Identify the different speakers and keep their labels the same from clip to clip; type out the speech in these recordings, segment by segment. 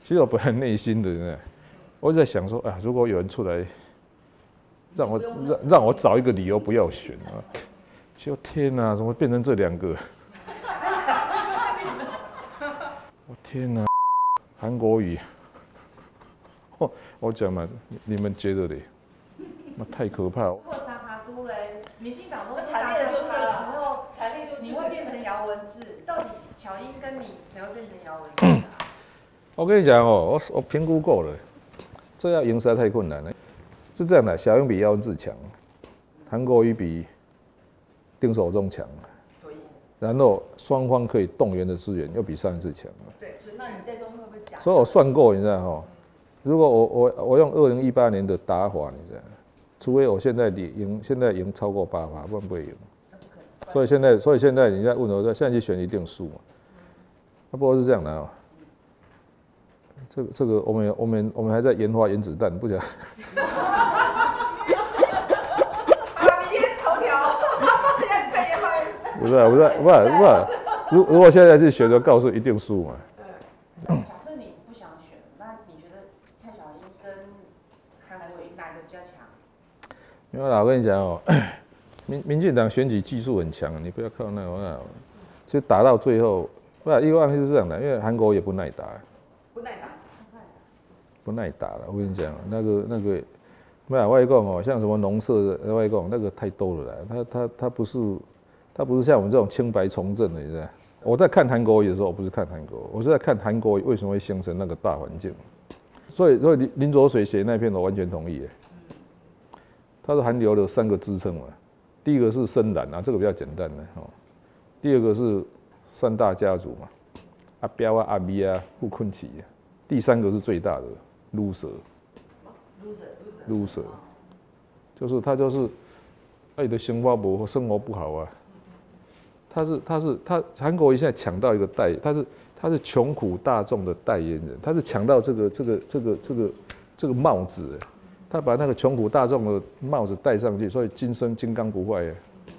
Speaker 1: 其实我本来内心的呢，我在想说啊，如果有人出来让我找一个理由不要选啊，就天哪，怎么变成这2个？我天哪，韩国瑜，我讲嘛，你们觉得嘞？那太可怕了。
Speaker 2: 如果沙哈都嘞，民进党都
Speaker 3: 惨烈的就他
Speaker 2: 的时候，
Speaker 3: 惨烈就
Speaker 2: 你会变成姚文智，到底小英跟你谁会变成姚文智啊？
Speaker 1: 我跟你讲哦，我评估过了，这要赢实在太困难了。是这样的，小英比姚文智强，韩国瑜比丁守中强，然后双方可以动员的资源又比上一次强。
Speaker 3: 对，所以那你在中会不会讲？
Speaker 1: 所以我算过，你知道哈，如果我用2018年的打法，你知道，除非我现在赢超过8%，不然不会赢。所以现在你在问我，现在去选一定输嘛？不过是这样的啊。这个我们还在研发原子弹，不讲。
Speaker 2: 明天头条，在研发原子弹。
Speaker 1: 不是，如果现在去选，就告诉一定输嘛。
Speaker 2: 假设你不想选，那你觉得蔡小英跟韩国瑜哪个比较强？
Speaker 1: 因为我跟你讲哦，民进党选举技术很强，你不要靠那个，其实打到最后，一个问题是这样的，因为韩国也不耐打。不耐打了，我跟你讲，那个，外公哦，像什么农社的外公，那个太多了啦。他不是像我们这种清白从政的，你知道？我在看韩国瑜的时候，我不是看韩国，我是在看韩国瑜为什么会形成那个大环境。所以林濁水写那篇我完全同意。他是韩流的3个支撑嘛，第一个是深蓝啊，这个比较简单的哦。第二个是3大家族嘛，阿彪啊、阿咪啊、傅昆萁啊。第3个是最大的。loser， 就是他你的生活不好啊。他韩国瑜现在抢到一个他是穷苦大众的代言人，他是抢到这个帽子，他把那个穷苦大众的帽子戴上去，所以今生金刚不坏。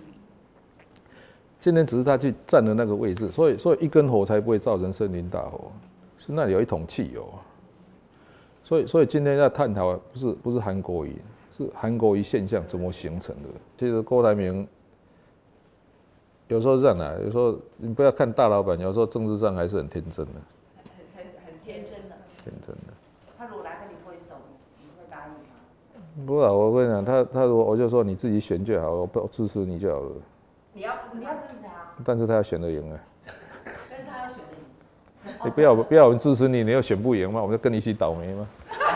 Speaker 1: 今天只是他去占了那个位置，所以一根火柴不会造成森林大火，是那里有一桶汽油。所以今天在探讨不是韩国瑜，是韩国瑜现象怎么形成的。其实郭台铭有时候是这样的，有时候你不要看大老板，有时候政治上还是很天真的。
Speaker 3: 很天真的。
Speaker 1: 天真的。
Speaker 2: 他如果来跟你挥手，你会答应吗？
Speaker 1: 不啊，我跟你讲，他如果我就说你自己选就好，我支持你就好了。
Speaker 3: 你要支持他。
Speaker 1: 但是他要选得赢啊。
Speaker 3: 但是他要选得赢。
Speaker 1: 你不要有人支持你，你又选不赢嘛，我们就跟你一起倒霉嘛。